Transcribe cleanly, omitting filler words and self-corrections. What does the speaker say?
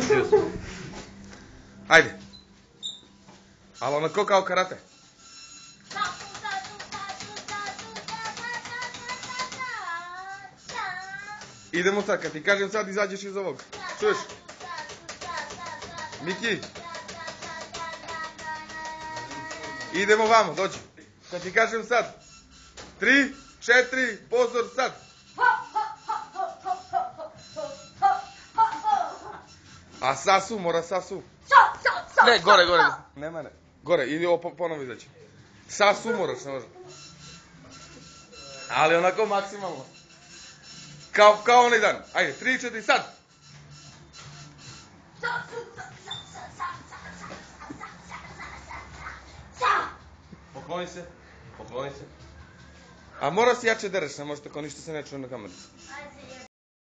Naučio sam. Ajde. Ali onako kao karate. Idemo sad, kad ti kažem sad izađeš iz ovog. Čuješ? Miki. Idemo vamo, dođi. Kad ti kažem sad. 3, 4, pozor sad. A sasu, mora sasu. Ne, gore. Nema ne. Gore, ili ovo ponovo izaći. Sasu moraš, ne može. Ali onako maksimalno. Kao onaj dan. Ajde, 3, 4, sad. Pokloni se. A mora si jače dereš, ne može tako, ništa se ne čuje na kameri.